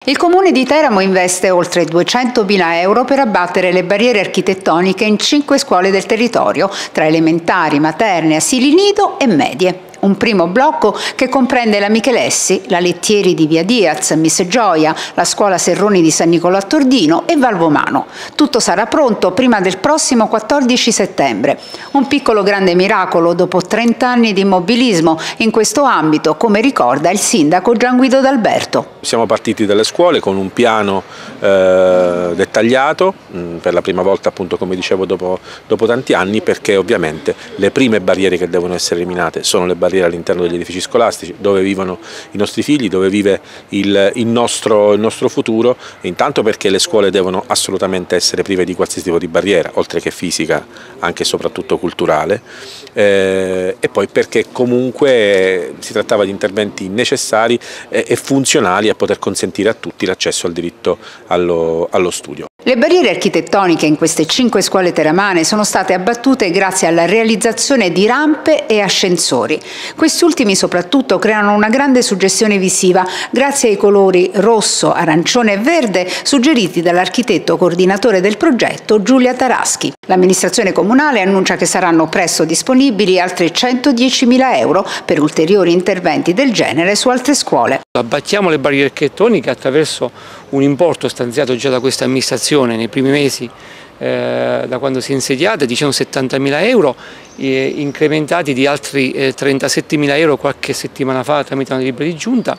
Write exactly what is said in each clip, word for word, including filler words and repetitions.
Il Comune di Teramo investe oltre duecentomila euro per abbattere le barriere architettoniche in cinque scuole del territorio, tra elementari, materne, asili nido e medie. Un primo blocco che comprende la Michelessi, la Lettieri di Via Diaz, Miss Gioia, la scuola Serroni di San Nicolò a Tordino e Valvomano. Tutto sarà pronto prima del prossimo quattordici settembre. Un piccolo grande miracolo dopo trenta anni di immobilismo in questo ambito, come ricorda il sindaco Gian Guido D'Alberto. Siamo partiti dalle scuole con un piano eh, dettagliato, mh, per la prima volta appunto come dicevo dopo, dopo tanti anni, perché ovviamente le prime barriere che devono essere eliminate sono le barriere all'interno degli edifici scolastici, dove vivono i nostri figli, dove vive il, il, nostro, il nostro futuro, e intanto perché le scuole devono assolutamente essere prive di qualsiasi tipo di barriera, oltre che fisica, anche e soprattutto culturale, eh, e poi perché comunque si trattava di interventi necessari e, e funzionali a poter consentire a tutti l'accesso al diritto allo, allo studio. Le barriere architettoniche in queste cinque scuole teramane sono state abbattute grazie alla realizzazione di rampe e ascensori. Questi ultimi soprattutto creano una grande suggestione visiva grazie ai colori rosso, arancione e verde suggeriti dall'architetto coordinatore del progetto Giulia Taraschi. L'amministrazione comunale annuncia che saranno presto disponibili altri centodiecimila euro per ulteriori interventi del genere su altre scuole. Abbattiamo le barriere architettoniche attraverso un importo stanziato già da questa amministrazione nei primi mesi eh, da quando si è insediata di centosettantamila euro, eh, incrementati di altri eh, trentasettemila euro qualche settimana fa tramite una delibera di giunta.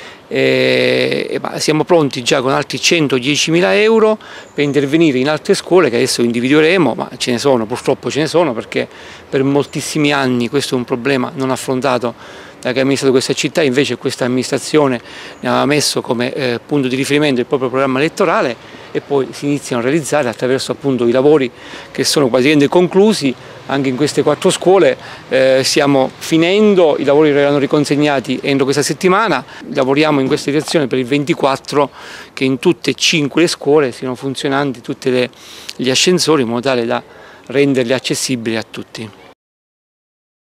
Eh, ma siamo pronti già con altri centodiecimila euro per intervenire in altre scuole che adesso individueremo, ma ce ne sono, purtroppo ce ne sono, perché per moltissimi anni questo è un problema non affrontato da chi ha amministrato questa città. Invece questa amministrazione ne aveva messo come eh, punto di riferimento il proprio programma elettorale, e poi si iniziano a realizzare attraverso appunto i lavori che sono quasi conclusi. Anche in queste quattro scuole eh, stiamo finendo, i lavori verranno riconsegnati entro questa settimana. Lavoriamo in questa direzione per il ventiquattro, che in tutte e cinque le scuole siano funzionanti tutti gli ascensori in modo tale da renderli accessibili a tutti.